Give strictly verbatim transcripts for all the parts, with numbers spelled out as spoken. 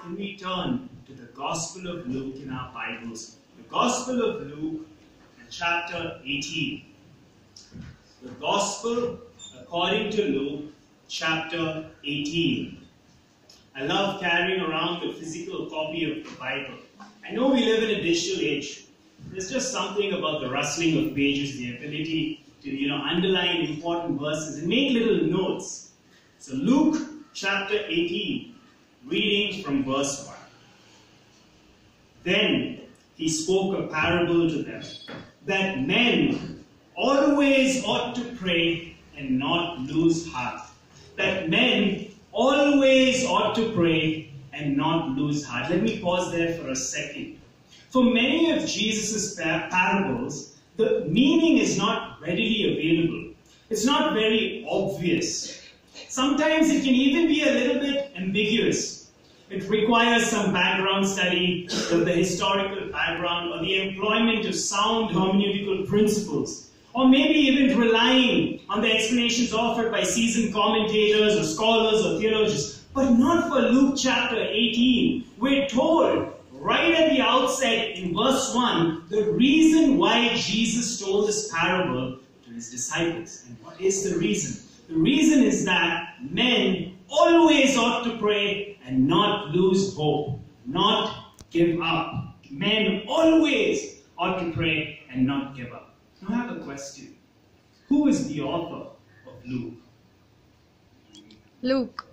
can we turn to the Gospel of Luke in our Bibles? The Gospel of Luke, chapter eighteen. The Gospel according to Luke, chapter eighteen. I love carrying around a physical copy of the Bible. I know we live in a digital age. There's just something about the rustling of pages, the ability to, you know, underline important verses and make little notes. So Luke chapter eighteen, reading from verse one. Then he spoke a parable to them, that men always ought to pray and not lose heart. That men always ought to pray and not lose heart. Let me pause there for a second. For many of Jesus' parables, the meaning is not readily available. It's not very obvious. Sometimes it can even be a little bit ambiguous. It requires some background study of the historical background or the employment of sound hermeneutical principles, or maybe even relying on the explanations offered by seasoned commentators or scholars or theologians. But not for Luke chapter eighteen. We're told right at the outset in verse one the reason why Jesus told this parable to his disciples. And what is the reason? The reason is that men always ought to pray and not lose hope, not give up. Men always ought to pray and not give up. Now I have a question. Who is the author of Luke? Luke.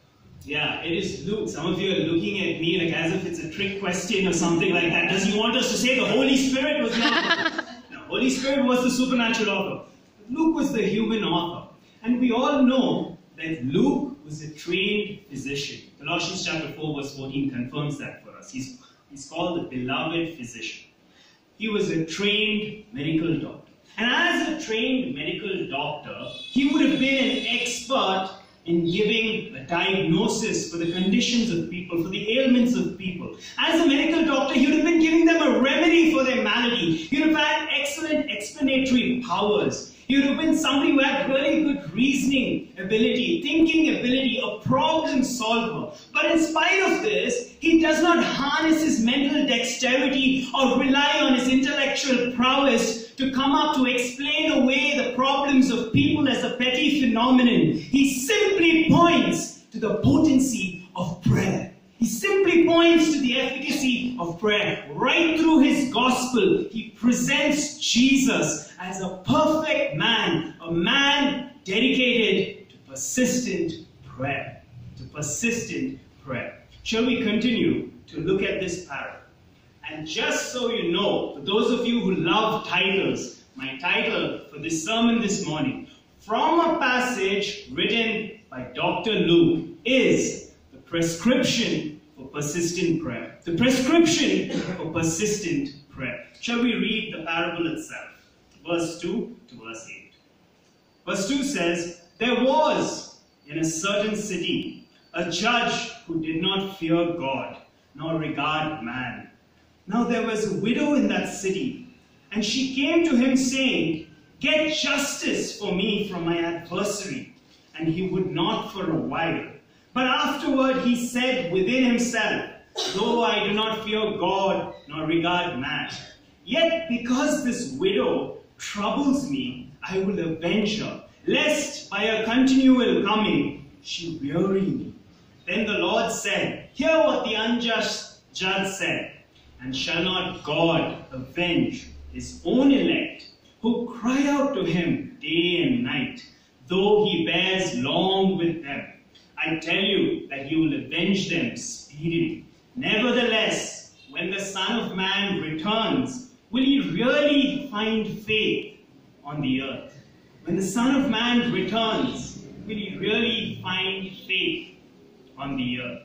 Yeah, it is Luke. Some of you are looking at me like as if it's a trick question or something like that. Does he want us to say the Holy Spirit was the author? No, Holy Spirit was the supernatural author. Luke was the human author. And we all know that Luke was a trained physician. Colossians chapter four verse fourteen confirms that for us. He's, he's called the beloved physician. He was a trained medical doctor. And as a trained medical doctor, he would have been an expert in giving a diagnosis for the conditions of people, for the ailments of people. As a medical doctor, he would have been giving them a remedy for their malady. He would have had excellent explanatory powers. He would have been somebody who had really good reasoning ability, thinking ability, a problem solver. But in spite of this, he does not harness his mental dexterity or rely on his intellectual prowess to come up to explain away the problems of people as a petty phenomenon. He simply points to the potency of prayer. He simply points to the efficacy of prayer. Right through his gospel, he presents Jesus as a perfect man, a man dedicated to persistent prayer. To persistent prayer. Shall we continue to look at this parable? And just so you know, for those of you who love titles, my title for this sermon this morning, from a passage written by Doctor Luke, is the prescription for persistent prayer. The prescription for persistent prayer. Shall we read the parable itself? Verse two to verse eight. Verse two says, there was in a certain city a judge who did not fear God, nor regard man. Now there was a widow in that city, and she came to him saying, get justice for me from my adversary. And he would not for a while. But afterward he said within himself, though I do not fear God, nor regard man, yet because this widow troubles me, I will avenge her, lest by her continual coming she weary me. Then the Lord said, hear what the unjust judge said. And shall not God avenge his own elect, who cry out to him day and night, though he bears long with them? I tell you that he will avenge them speedily. Nevertheless, when the Son of Man returns, will he really find faith on the earth? When the Son of Man returns, will he really find faith on the earth?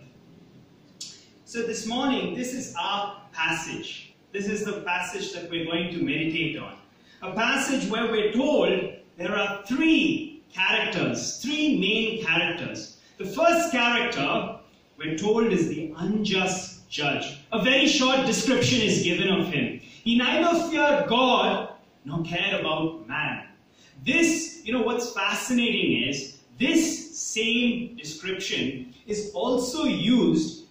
So this morning, this is our passage. This is the passage that we're going to meditate on. A passage where we're told there are three characters, three main characters. The first character, we're told, is the unjust judge. A very short description is given of him. He neither feared God nor cared about man. This, you know, what's fascinating is this same description is also used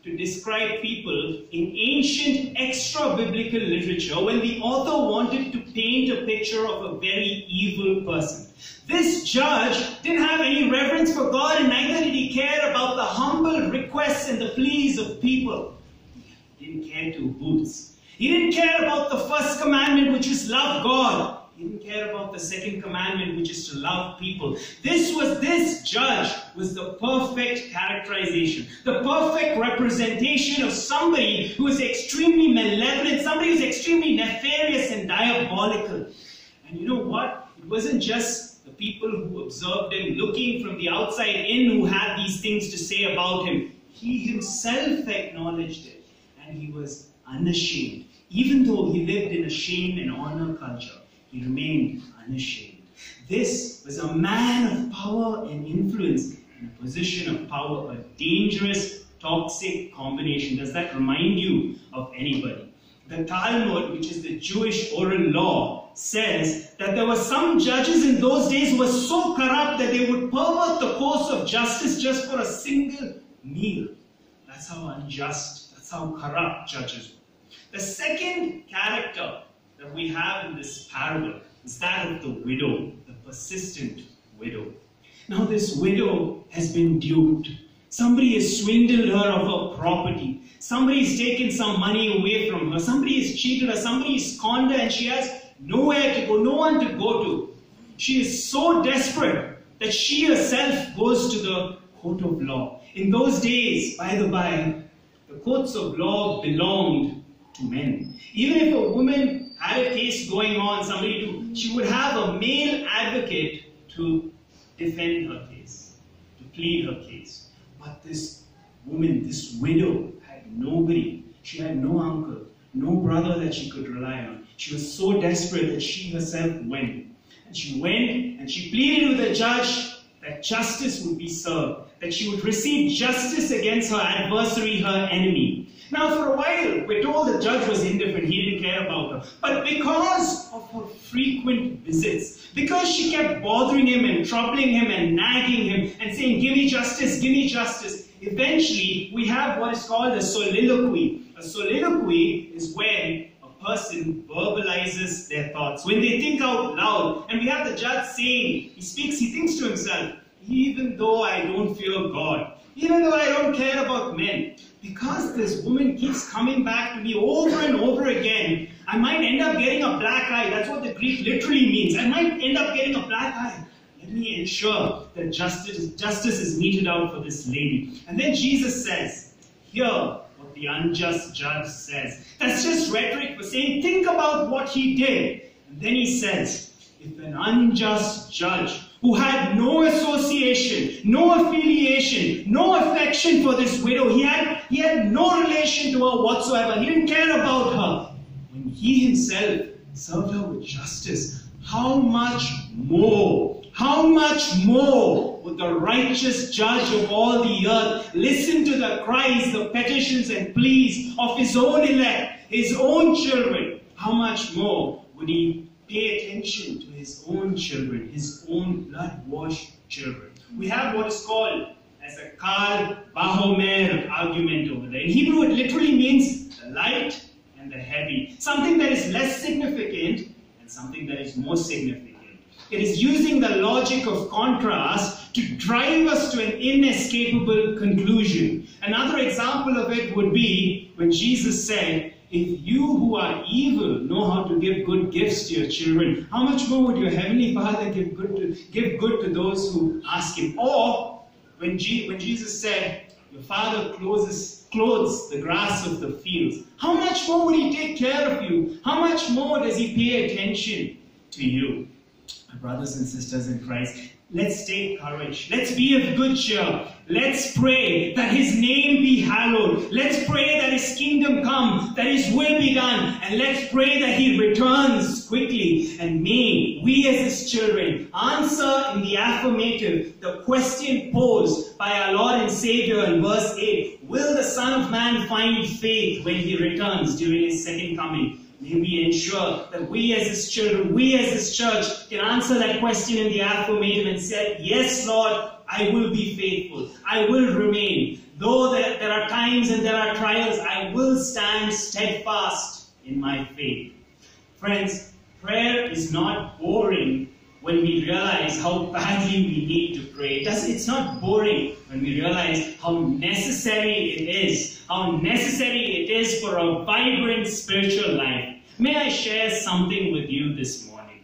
to describe people in ancient extra-biblical literature when the author wanted to paint a picture of a very evil person. This judge didn't have any reverence for God, and neither did he care about the humble requests and the pleas of people. He didn't care two boots. He didn't care about the first commandment, which is love God. He didn't care about the second commandment, which is to love people. This was, this judge was the perfect characterization, the perfect representation of somebody who is extremely malevolent, somebody who is extremely nefarious and diabolical. And you know what? It wasn't just the people who observed him looking from the outside in who had these things to say about him. He himself acknowledged it, and he was unashamed. Even though he lived in a shame and honor culture, he remained unashamed. This was a man of power and influence in a position of power, a dangerous, toxic combination. Does that remind you of anybody? The Talmud, which is the Jewish oral law, says that there were some judges in those days who were so corrupt that they would pervert the course of justice just for a single meal. That's how unjust, that's how corrupt judges were. The second character that we have in this parable is that of the widow, the persistent widow. Now this widow has been duped. Somebody has swindled her of her property. Somebody has taken some money away from her. Somebody has cheated her. Somebody has conned her, and she has nowhere to go, no one to go to. She is so desperate that she herself goes to the court of law. In those days, by the by, the courts of law belonged to men. Even if a woman had a case going on, somebody to, she would have a male advocate to defend her case, to plead her case. But this woman, this widow, had nobody. She had no uncle, no brother that she could rely on. She was so desperate that she herself went. And she went and she pleaded with the judge that justice would be served, that she would receive justice against her adversary, her enemy. Now, for a while, we're told the judge was indifferent, he didn't care about her. But because of her frequent visits, because she kept bothering him and troubling him and nagging him and saying, give me justice, give me justice, eventually we have what is called a soliloquy. A soliloquy is when a person verbalizes their thoughts, when they think out loud. And we have the judge saying, he speaks, he thinks to himself, even though I don't fear God, even though I don't care about men, because this woman keeps coming back to me over and over again, I might end up getting a black eye. That's what the Greek literally means. I might end up getting a black eye. Let me ensure that justice, justice is meted out for this lady. And then Jesus says, hear what the unjust judge says. That's just rhetoric for saying, think about what he did. And then he says, if an unjust judge who had no association, no affiliation, no affection for this widow, he had, he had no relation to her whatsoever, he didn't care about her, when he himself served her with justice, how much more, how much more would the righteous judge of all the earth listen to the cries, the petitions and pleas of his own elect, his own children? How much more would he pay attention to his own children, his own blood-washed children? We have what is called as a Kal Vahomer argument over there. In Hebrew, it literally means the light and the heavy. Something that is less significant and something that is more significant. It is using the logic of contrast to drive us to an inescapable conclusion. Another example of it would be when Jesus said, if you who are evil know how to give good gifts to your children, how much more would your heavenly Father give good to, give good to those who ask him? Or when, G, when Jesus said, your Father clothes, clothes the grass of the fields, how much more would he take care of you? How much more does he pay attention to you? My brothers and sisters in Christ, let's take courage. Let's be of good cheer. Let's pray that his name be hallowed. Let's pray that his kingdom come, that his will be done. And let's pray that he returns quickly. And may we as his children answer in the affirmative the question posed by our Lord and Savior in verse eight. Will the Son of Man find faith when he returns during his second coming? May we ensure that we as his children, we as his church can answer that question in the affirmative and say, yes, Lord, I will be faithful. I will remain. though there, there are times and there are trials, I will stand steadfast in my faith. Friends, prayer is not boring when we realize how badly we need to pray. It does, it's not boring when we realize how necessary it is, how necessary it is for a vibrant spiritual life. May I share something with you this morning?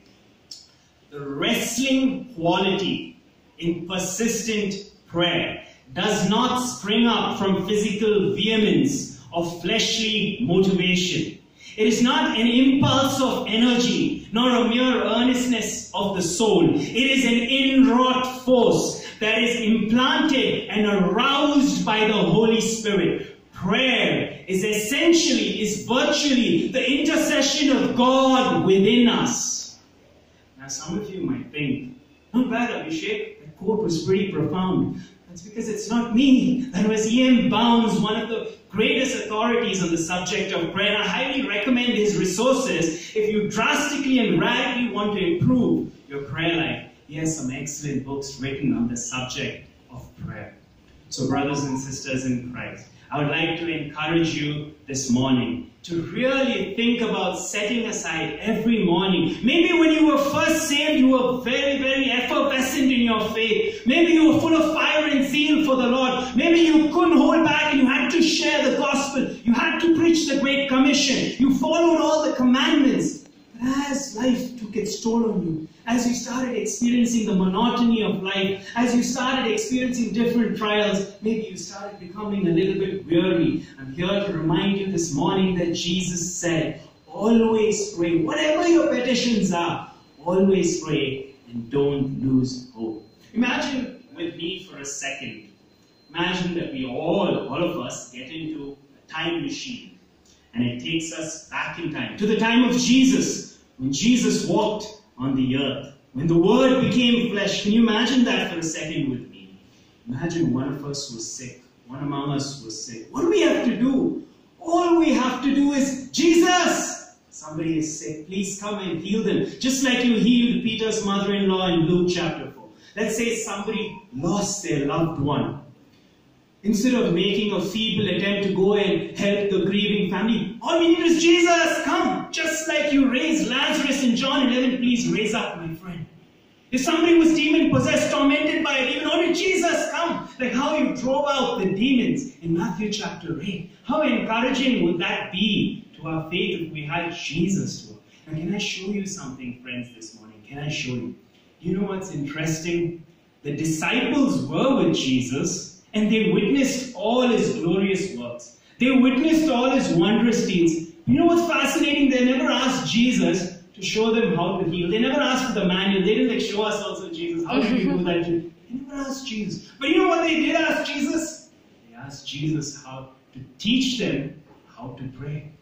The wrestling quality in persistent prayer does not spring up from physical vehemence or fleshly motivation. It is not an impulse of energy, nor a mere earnestness of the soul. It is an inwrought force that is implanted and aroused by the Holy Spirit. Prayer is essentially, is virtually the intercession of God within us. Now some of you might think, not bad, Abhishek, that quote was pretty profound. That's because it's not me. That was E M Bounds, one of the greatest authorities on the subject of prayer. I highly recommend his resources if you drastically and radically want to improve your prayer life. He has some excellent books written on the subject of prayer. So brothers and sisters in Christ, I would like to encourage you this morning to really think about setting aside every morning. Maybe when you were first saved, you were very, very effervescent in your faith. Maybe you were full of fire and zeal for the Lord. Maybe you couldn't hold back and you had to share the gospel. You had to preach the Great Commission. You followed all the commandments. But as life took its toll on you, as you started experiencing the monotony of life, as you started experiencing different trials, maybe you started becoming a little bit weary. I'm here to remind you this morning that Jesus said, always pray. Whatever your petitions are, always pray and don't lose hope. Imagine with me for a second. Imagine that we all, all of us, get into a time machine and it takes us back in time, to the time of Jesus, when Jesus walked on the earth, when the Word became flesh. Can you imagine that for a second with me? Imagine one of us was sick. One among us was sick. What do we have to do? All we have to do is, Jesus! Somebody is sick. Please come and heal them. Just like you healed Peter's mother-in-law in Luke chapter four. Let's say somebody lost their loved one. Instead of making a feeble attempt to go and help the grieving family, all we need is Jesus, come! Just like you raised Lazarus in John eleven, please raise up my friend. If somebody was demon-possessed, tormented by a demon, all we Jesus, come! Like how you drove out the demons in Matthew chapter eight. How encouraging would that be to our faith if we had Jesus to us? And can I show you something, friends, this morning? Can I show you? You know what's interesting? The disciples were with Jesus, and they witnessed all his glorious works. They witnessed all his wondrous deeds. You know what's fascinating? They never asked Jesus to show them how to heal. They never asked for the manual. They didn't like, show us also, Jesus. How do we do that? They never asked Jesus. But you know what they did ask Jesus? They asked Jesus how to teach them how to pray.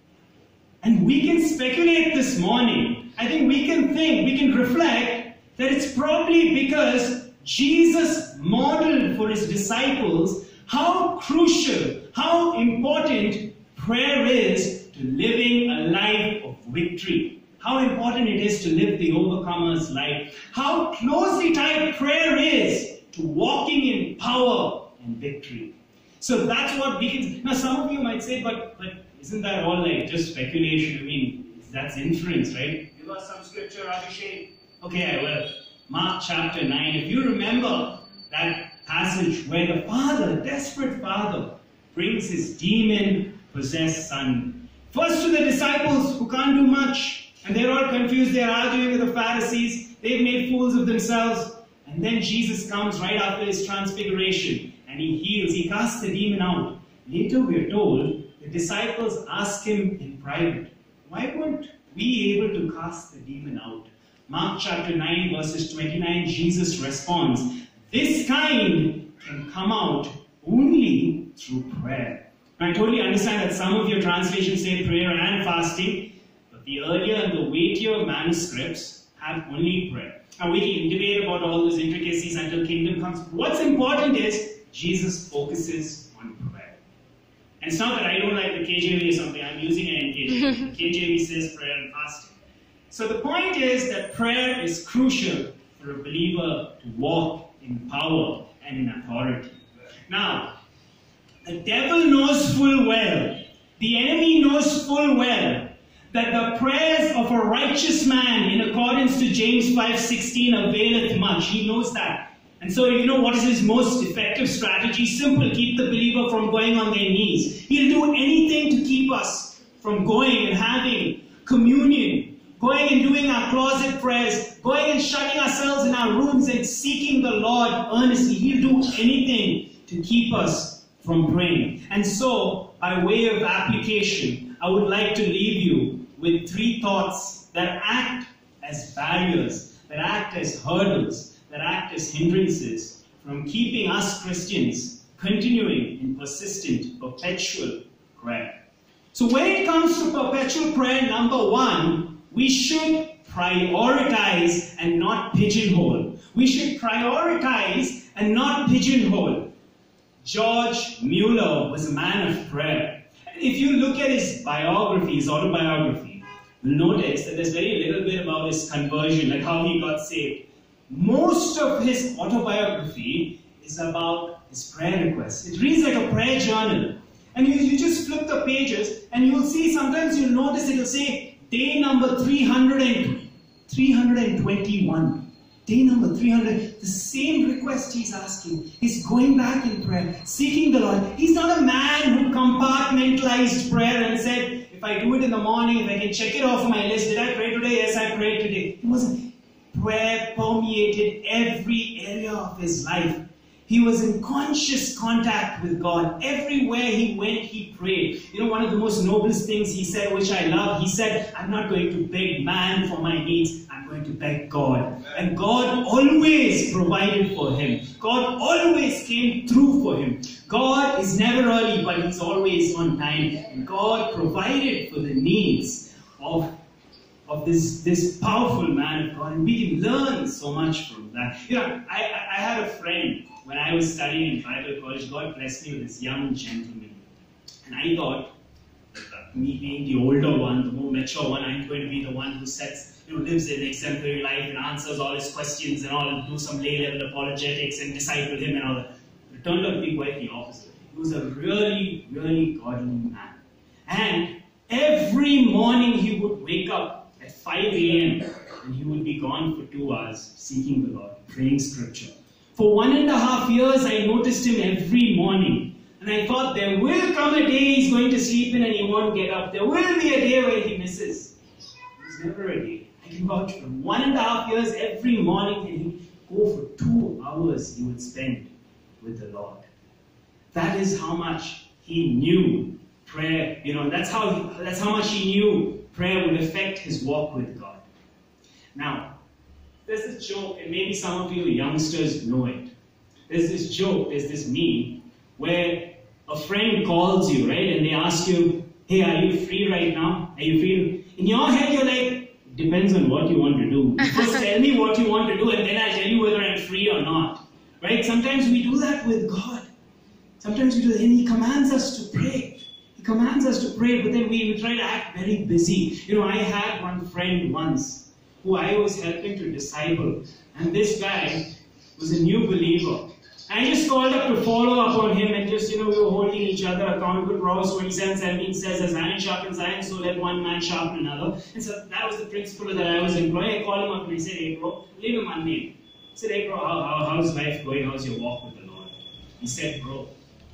And we can speculate this morning. I think we can think, we can reflect that it's probably because Jesus modeled for his disciples how crucial, how important prayer is to living a life of victory. How important it is to live the overcomer's life. How closely tied prayer is to walking in power and victory. So that's what we can... Now some of you might say, but, but isn't that all like just speculation? I mean, that's inference, right? Give us some scripture, Abhishek. Okay, I will. Mark chapter nine, if you remember that passage where the father, the desperate father, brings his demon-possessed son. First to the disciples who can't do much, and they're all confused, they're arguing with the Pharisees, they've made fools of themselves. And then Jesus comes right after his transfiguration, and he heals, he casts the demon out. Later we're told, the disciples ask him in private, why weren't we able to cast the demon out? Mark chapter nine verses twenty-nine, Jesus responds, this kind can come out only through prayer. Now, I totally understand that some of your translations say prayer and fasting, but the earlier and the weightier manuscripts have only prayer. Now we can debate about all those intricacies until kingdom comes. What's important is Jesus focuses on prayer. And it's not that I don't like the K J V or something, I'm using an N K J V. The K J V says prayer and fasting. So the point is that prayer is crucial for a believer to walk in power and in authority. Now, The devil knows full well, the enemy knows full well, that the prayers of a righteous man, in accordance to James five sixteen, availeth much. He knows that. And so, you know what is his most effective strategy? Simple: keep the believer from going on their knees. He'll do anything to keep us from going and having communion, going and doing our closet prayers, going and shutting ourselves in our rooms and seeking the Lord earnestly. He'll do anything to keep us from praying. And so, by way of application, I would like to leave you with three thoughts that act as barriers, that act as hurdles, that act as hindrances from keeping us Christians continuing in persistent, perpetual prayer. So when it comes to perpetual prayer, number one, we should prioritize and not pigeonhole. We should prioritize and not pigeonhole. George Mueller was a man of prayer. If you look at his biography, his autobiography, you'll notice that there's very little bit about his conversion, like how he got saved. Most of his autobiography is about his prayer requests. It reads like a prayer journal. And you, you just flip the pages and you'll see, sometimes you'll notice it'll say day number three hundred twenty-one. Day number three hundred, the same request he's asking. He's going back in prayer, seeking the Lord. He's not a man who compartmentalized prayer and said, if I do it in the morning, if I can check it off my list, did I pray today? Yes, I prayed today. It wasn't. Prayer permeated every area of his life. He was in conscious contact with God. Everywhere he went, he prayed. You know, one of the most noblest things he said, which I love, he said, I'm not going to beg man for my needs. I'm going to beg God. And God always provided for him. God always came through for him. God is never early, but he's always on time. And God provided for the needs of of this, this powerful man of God. And we can learn so much from that. You know, I, I had a friend when I was studying in Bible college. God blessed me with this young gentleman. And I thought, that me being the older one, the more mature one, I'm going to be the one who sets, you know, lives an exemplary life and answers all his questions and all, and do some lay-level apologetics and disciple him and all that. It turned out to be quite the opposite. He was a really, really godly man. And every morning he would wake up at five A M and he would be gone for two hours seeking the Lord, praying scripture. For one and a half years I noticed him every morning, and I thought there will come a day he's going to sleep in and he won't get up. There will be a day where he misses. There's never a day. I can vouch for him. One and a half years every morning, and he'd go for two hours he would spend with the Lord. That is how much he knew prayer. You know, that's how he, that's how much he knew prayer would affect his walk with God. Now, there's this joke, and maybe some of you youngsters know it. There's this joke, there's this meme, where a friend calls you, right, and they ask you, hey, are you free right now? Are you free? In your head, you're like, depends on what you want to do. First tell me what you want to do, and then I'll tell you whether I'm free or not. Right? Sometimes we do that with God. Sometimes we do that, and He commands us to pray. He commands us to pray, but then we, we try to act very busy. You know, I had one friend once who I was helping to disciple, and this guy was a new believer. I just called up to follow up on him, and just, you know, we were holding each other accountable. Proverbs twenty-seven seventeen says, as iron sharpens iron, so let one man sharpen another. And so that was the principle that I was employing. I called him up and I said, hey bro, leave him unnamed. I said, hey bro, how, how, how's life going? How's your walk with the Lord? He said, bro,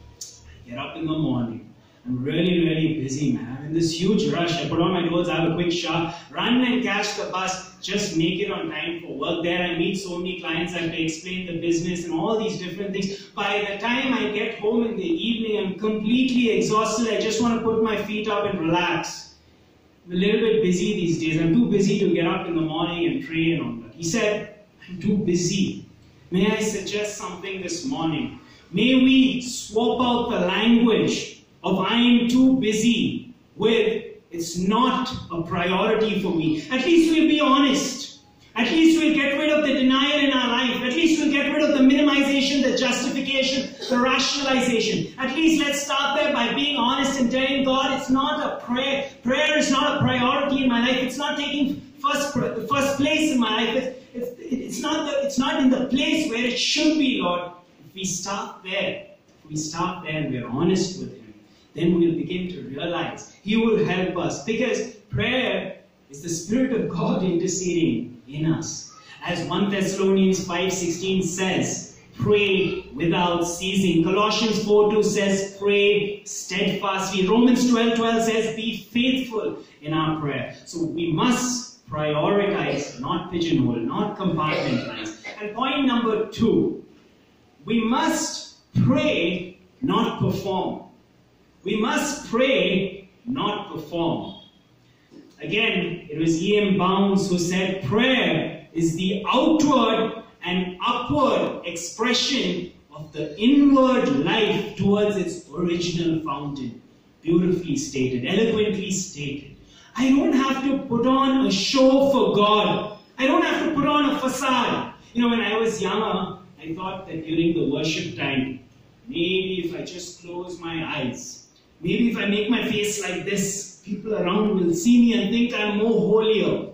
I get up in the morning. I'm really, really busy, man. I'm in this huge rush. I put on my clothes, I have a quick shower, run and catch the bus, just make it on time for work. There I meet so many clients, I have to explain the business and all these different things. By the time I get home in the evening, I'm completely exhausted. I just want to put my feet up and relax. I'm a little bit busy these days. I'm too busy to get up in the morning and pray and all that. He said, I'm too busy. May I suggest something this morning? May we swap out the language of I'm too busy with it's not a priority for me. At least we'll be honest. At least we'll get rid of the denial in our life. At least we'll get rid of the minimization, the justification, the rationalization. At least let's start there by being honest and telling God it's not a prayer. Prayer is not a priority in my life. It's not taking first, first place in my life. It's, it's, it's, not the, it's not in the place where it should be, Lord. If we start there, if we start there and we're honest with Him, then we'll begin to realize He will help us. Because prayer is the Spirit of God interceding in us. As First Thessalonians five sixteen says, pray without ceasing. Colossians four two says, pray steadfastly. Romans twelve twelve says, be faithful in our prayer. So we must prioritize, not pigeonhole, not compartmentalize. And point number two, we must pray, not perform. We must pray, not perform. Again, it was E M Bounds who said, prayer is the outward and upward expression of the inward life towards its original fountain. Beautifully stated, eloquently stated. I don't have to put on a show for God. I don't have to put on a facade. You know, when I was younger, I thought that during the worship time, maybe if I just close my eyes, maybe if I make my face like this, people around will see me and think I'm more holier.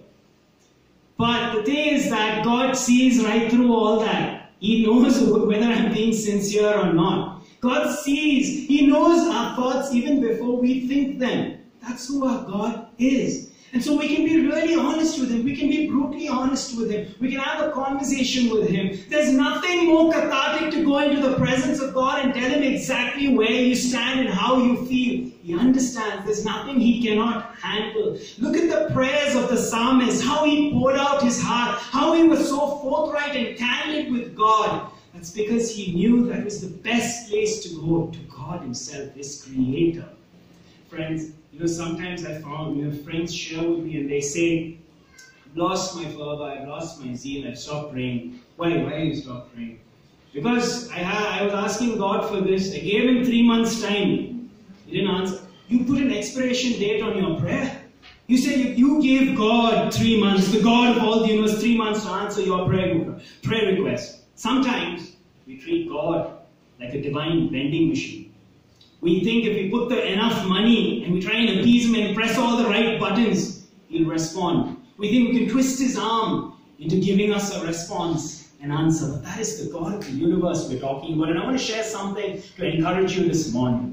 But the thing is that God sees right through all that. He knows whether I'm being sincere or not. God sees. He knows our thoughts even before we think them. That's who our God is. And so we can be really honest with Him. We can be brutally honest with Him. We can have a conversation with Him. There's nothing more cathartic to go into the presence of God and tell Him exactly where you stand and how you feel. He understands. There's nothing He cannot handle. Look at the prayers of the psalmist, how he poured out his heart, how he was so forthright and candid with God. That's because he knew that was the best place to go, to God Himself, His Creator. Friends, you know, sometimes I found, you know, friends share with me and they say, I've lost my fervor, I've lost my zeal, I've stopped praying. Why? Why you stopped praying? Because I, had, I was asking God for this. I gave Him three months' time. He didn't answer. You put an expiration date on your prayer. You said you gave God three months, the God of all the universe, three months to answer your prayer, prayer request. Sometimes we treat God like a divine vending machine. We think if we put the enough money and we try and appease Him and press all the right buttons, He'll respond. We think we can twist His arm into giving us a response, an answer. But that is the God of the universe we're talking about. And I want to share something to encourage you this morning.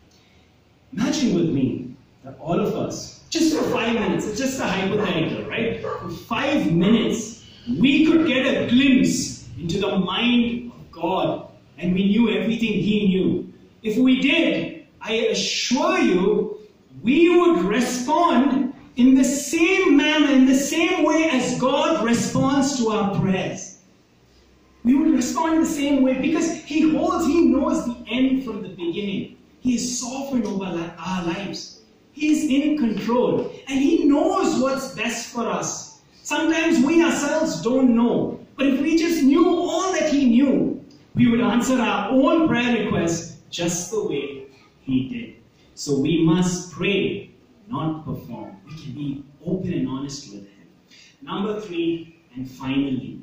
Imagine with me that all of us, just for five minutes, it's just a hypothetical, right? For five minutes, we could get a glimpse into the mind of God and we knew everything He knew. If we did, I assure you, we would respond in the same manner, in the same way as God responds to our prayers. We would respond in the same way because He holds, He knows the end from the beginning. He is sovereign over our lives. He is in control and He knows what's best for us. Sometimes we ourselves don't know, but if we just knew all that He knew, we would answer our own prayer requests just the way He did. So we must pray, not perform. We can be open and honest with Him. Number three, and finally,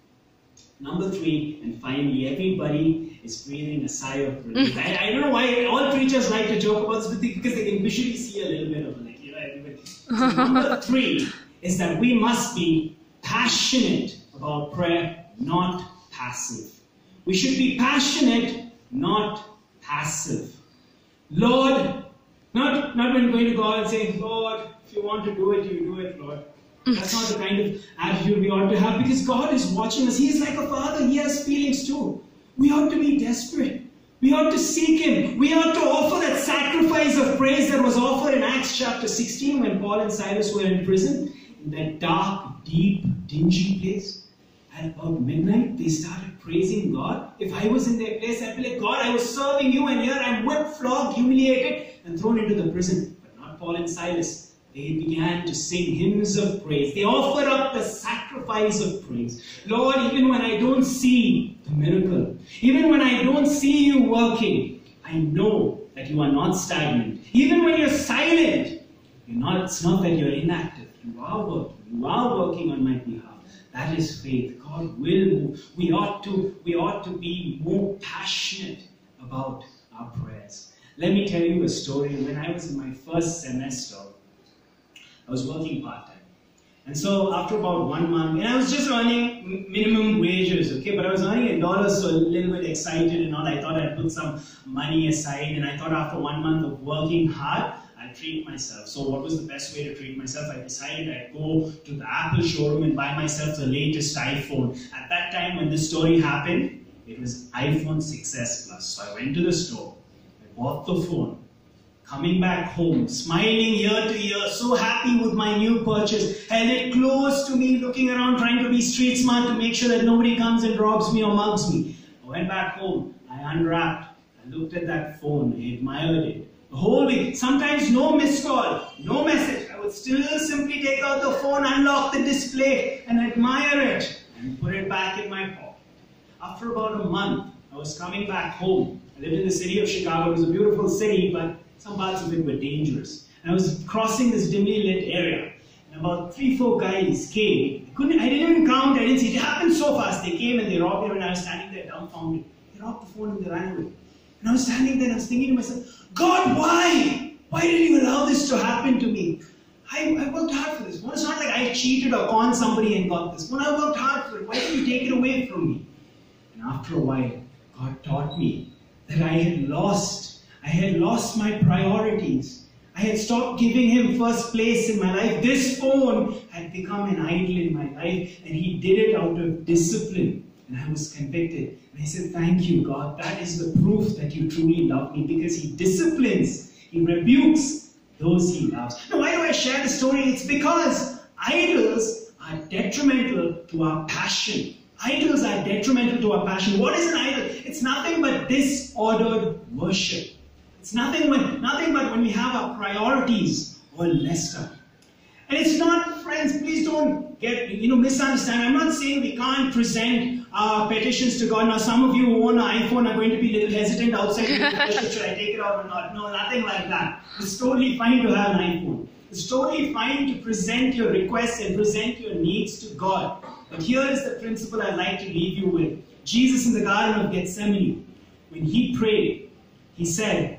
number three, and finally, everybody is breathing a sigh of relief. I, I don't know why all preachers like to joke about this, because they can visually see a little bit of like, you know, everybody. So number three is that we must be passionate about prayer, not passive. We should be passionate, not passive. Lord, not, not when going to God and saying, Lord, if you want to do it, you do it, Lord. That's not the kind of attitude we ought to have, because God is watching us. He is like a father. He has feelings too. We ought to be desperate. We ought to seek Him. We ought to offer that sacrifice of praise that was offered in Acts chapter sixteen when Paul and Silas were in prison, in that dark, deep, dingy place. At about midnight, they started praising God. If I was in their place, I'd be like, God, I was serving you, and here I'm whipped, flogged, humiliated, and thrown into the prison. But not Paul and Silas. They began to sing hymns of praise. They offered up the sacrifice of praise. Lord, even when I don't see the miracle, even when I don't see you working, I know that you are not stagnant. Even when you're silent, you're not, it's not that you're inactive. You are working. You are working on my behalf. That is faith. God will move. We ought to, we ought to be more passionate about our prayers. Let me tell you a story. When I was in my first semester, I was working part-time. And so after about one month, and I was just earning minimum wages, okay, but I was earning a dollar, so a little bit excited and all. I thought I'd put some money aside, and I thought after one month of working hard, I'd treat myself. So what was the best way to treat myself? I decided I'd go to the Apple showroom and buy myself the latest iPhone. At that time when this story happened, it was iPhone six S Plus. So I went to the store, I bought the phone. Coming back home, smiling year to year, so happy with my new purchase, held it close to me, looking around, trying to be street smart to make sure that nobody comes and robs me or mugs me. I went back home, I unwrapped, I looked at that phone, I admired it. The whole week, sometimes no missed call, no message. I would still simply take out the phone, unlock the display, and admire it, and put it back in my pocket. After about a month, I was coming back home. I lived in the city of Chicago. It was a beautiful city, but some parts of it were dangerous. And I was crossing this dimly lit area, and about three, four guys came. I couldn't, I didn't even count, I didn't see. It happened so fast. They came and they robbed me, and I was standing there dumbfounded. They robbed the phone and they ran away. And I was standing there and I was thinking to myself, God, why? Why did you allow this to happen to me? I, I worked hard for this. Well, it's not like I cheated or conned somebody and got this. Well, I worked hard for it. Why did you take it away from me? And after a while, God taught me that I had lost I had lost my priorities. I had stopped giving Him first place in my life. This phone had become an idol in my life, and He did it out of discipline. And I was convicted. And I said, thank you, God. That is the proof that you truly love me, because He disciplines, He rebukes those He loves. Now, why do I share the story? It's because idols are detrimental to our passion. Idols are detrimental to our passion. What is an idol? It's nothing but disordered worship. It's nothing, when, nothing but when we have our priorities all messed up. And it's not, friends, please don't get, you know, misunderstand. I'm not saying we can't present our petitions to God. Now, some of you who own an iPhone are going to be a little hesitant outside the question, should I take it out or not? No, nothing like that. It's totally fine to have an iPhone. It's totally fine to present your requests and present your needs to God. But here is the principle I'd like to leave you with. Jesus in the Garden of Gethsemane, when He prayed, He said,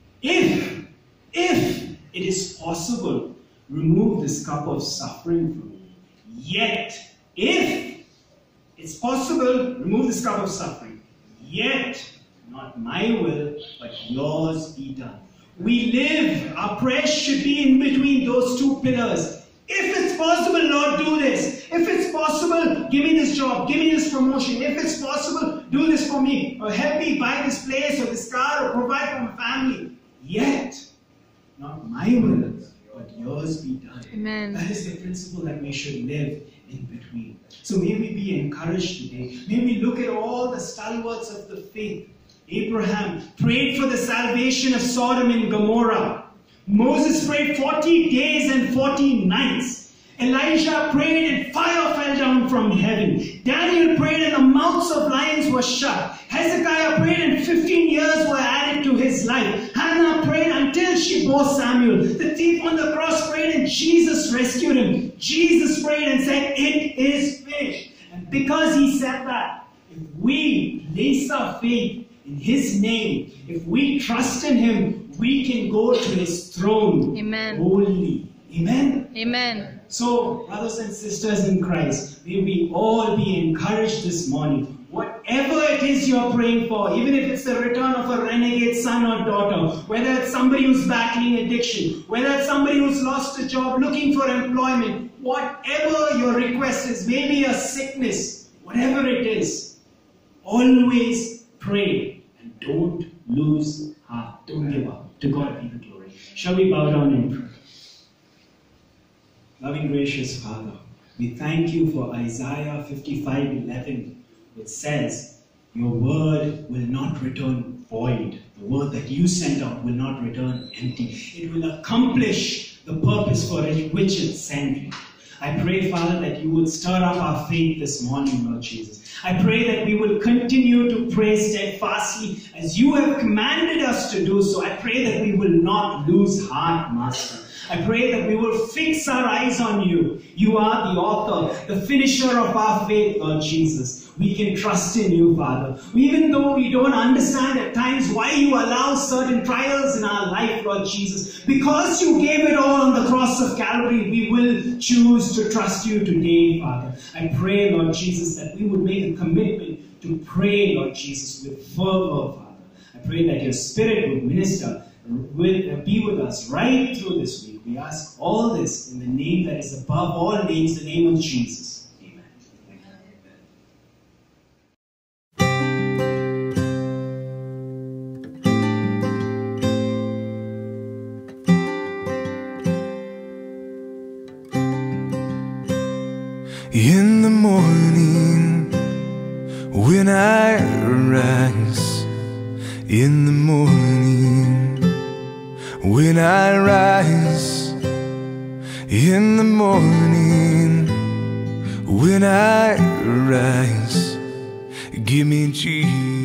If, if it is possible, remove this cup of suffering from me. Yet, if it's possible, remove this cup of suffering. Yet, not my will, but yours be done. We live, our prayers should be in between those two pillars. If it's possible, Lord, do this. If it's possible, give me this job, give me this promotion. If it's possible, do this for me. Or help me buy this place or this car or provide for my family. Yet, not my will, but yours be done. Amen. That is the principle that we should live in between. So may we be encouraged today. May we look at all the stalwarts of the faith. Abraham prayed for the salvation of Sodom and Gomorrah. Moses prayed forty days and forty nights. Elijah prayed and fire fell down from heaven. Daniel prayed and the mouths of lions were shut. Hezekiah prayed and fifteen years were added to his life. Hannah prayed until she bore Samuel. The thief on the cross prayed and Jesus rescued him. Jesus prayed and said, it is finished. And because He said that, if we place our faith in His name, if we trust in Him, we can go to His throne. Amen. Boldly. Amen? Amen. So, brothers and sisters in Christ, may we all be encouraged this morning. Whatever it is you're praying for, even if it's the return of a renegade son or daughter, whether it's somebody who's battling addiction, whether it's somebody who's lost a job, looking for employment, whatever your request is, maybe a sickness, whatever it is, always pray and don't lose heart. Don't give up. To God be the glory. Shall we bow down and pray? Loving, gracious Father, we thank You for Isaiah fifty-five eleven, which says, Your word will not return void. The word that You sent out will not return empty. It will accomplish the purpose for which it sent You. I pray, Father, that You would stir up our faith this morning, Lord Jesus. I pray that we will continue to pray steadfastly as You have commanded us to do so. I pray that we will not lose heart, Master. I pray that we will fix our eyes on you. You are the author, the finisher of our faith, Lord Jesus. We can trust in you, Father. Even though we don't understand at times why you allow certain trials in our life, Lord Jesus, because you gave it all on the cross of Calvary, we will choose to trust you today, Father. I pray, Lord Jesus, that we would make a commitment to pray, Lord Jesus, with fervor, Father. I pray that your Spirit would minister, will be with us right through this week. We ask all this in the name that is above all names, the name of Jesus. In the morning, when I rise, in the morning, when I rise, in the morning, when I rise, give me Jesus.